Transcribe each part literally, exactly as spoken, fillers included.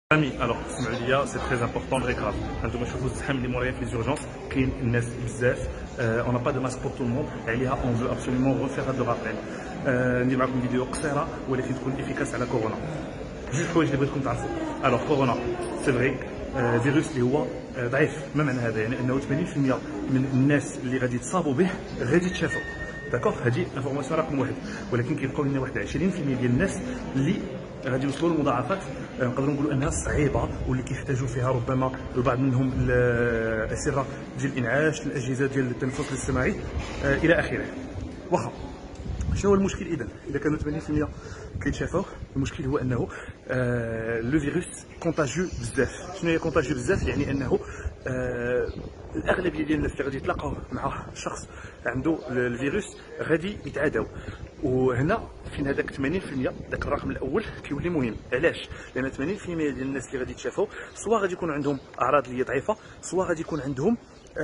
Ami, alors اسمعوا ليا سي تري امبورطون تري كراف. هانتوما شوفوا الزحام اللي مورايا في لي زورجونس، كاين الناس بزاف، اون n'a pas de masque pour tout le monde، عليها اون فو ابسوليومون refaire هاد الرابيل. ندير معكم فيديو قصيره ولكن تكون افيكاس على كورونا. جوج حوايج اللي بغيتكم تعرفوا. الوغ كورونا سي فري فيروس اللي هو ضعيف. ما معنى هذا؟ يعني انه ثمانين بالمئة من الناس اللي غادي يتصابوا به غادي يتشافوا. داكوغ، هذه انفورماسيون رقم واحد، ولكن كيبقاو لنا واحد عشرين بالمئة ديال الناس اللي غادي يوصلوا لمضاعفات نقدروا نقولوا انها صعيبه، واللي كيحتاجوا فيها ربما البعض منهم الاسره ديال الانعاش، الاجهزه ديال التنفس الاصطناعي الى اخره. واخا شنو هو المشكل اذا؟ اذا كانوا ثمانين بالمئة كيتشافوا، المشكل هو انه آه لو فيروس كونتاجيو بزاف. شنو هي كونتاجيو بزاف؟ يعني انه آه الاغلبيه ديال الناس اللي غادي يتلاقاو مع شخص عنده الفيروس غادي يتعاداو. وهنا فين هذاك ثمانين بالمئة ذاك الرقم الاول كيولي مهم. علاش؟ لان ثمانين بالمئة ديال الناس اللي غادي يتشافوا سواء غادي يكون عندهم اعراض اللي ضعيفه، سواء غادي يكون عندهم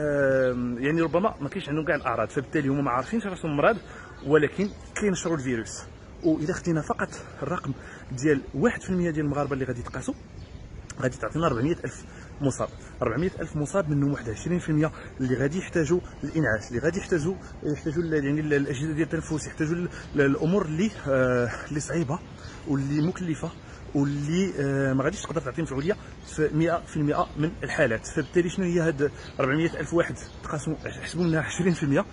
آه يعني ربما ما كاينش عندهم كاع الاعراض، فبالتالي هما ما عارفينش راسهم مرض ولكن كينشروا الفيروس. واذا خدينا فقط الرقم ديال واحد بالمئة ديال المغاربه اللي غادي يتقاسوا غادي تعطينا أربعمئة ألف مصاب. أربعمئة ألف مصاب منهم واحد عشرين بالمئة اللي غادي يحتاجوا الانعاش، اللي غادي يحتاجوا يحتاجوا يعني الاجهزه ديال التنفس، يحتاجوا الامور اللي آه اللي صعيبه واللي مكلفه واللي آه ما غاديش تقدر تعطي مفعوليه في مئة بالمئة من الحالات. فبالتالي شنو هي هاد أربعمئة ألف واحد تقاسموا حسبوا منها عشرين بالمئة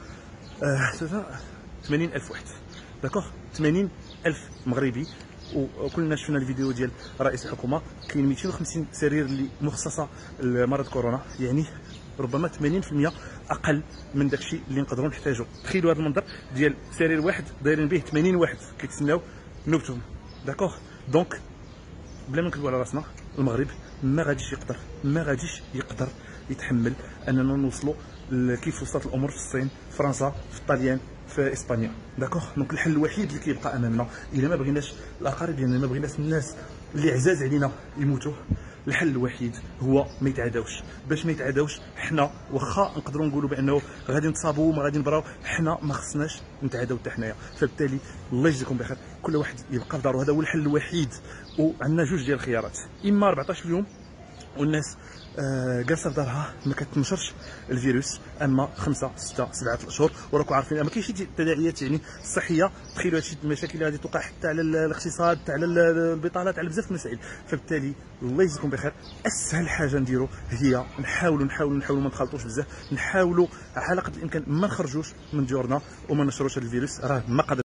آه ثمانين ألف واحد. داكوغ، ثمانين ألف مغربي. وكلنا شفنا الفيديو ديال رئيس الحكومه، كاين مئتين وخمسين سرير اللي مخصصه لمرض كورونا، يعني ربما ثمانين بالمئة اقل من داكشي اللي نقدروا نحتاجو. تخيلوا هذا المنظر ديال سرير واحد دايرين به ثمانين واحد كيتسناو نوبتهم. داكوغ، دونك بلا ما نكذبوا على راسنا، المغرب ما غاديش يقدر ما غاديش يقدر يتحمل اننا نوصلوا كيف وصلت الامور في الصين، في فرنسا، في الطليان، في اسبانيا. داكوغ، دونك الحل الوحيد اللي كيبقى امامنا الا ما بغيناش الاقارب ديالنا، ما بغيناش الناس اللي عزاز علينا يموتوا، الحل الوحيد هو ما يتعداوش. باش ما يتعداوش حنا واخا نقدروا نقولوا بانه غادي نتصابوا وما غادي نبراو، حنا ما خصناش نتعداو حتى حنايا. فبالتالي الله يجزيكم بخير، كل واحد يبقى في دارو، هذا هو الحل الوحيد. وعندنا جوج ديال الخيارات، اما أربعطاش يوم والناس آه جالسه في دارها ما كتنشرش الفيروس، اما خمسة ستة سبعة اشهر. وراكم عارفين ما كاينش شي تداعيات يعني صحيه. تخيلوا هادشي المشاكل اللي غادي توقع حتى على الاقتصاد، حتى على البطالات، على بزاف المسائل. فبالتالي الله يجزيكم بخير، اسهل حاجه نديرو هي نحاولوا نحاولوا نحاولوا ما نخلطوش بزاف، نحاولوا على قدر الامكان ما نخرجوش من ديورنا وما نشروش هذا الفيروس. راه ما قادر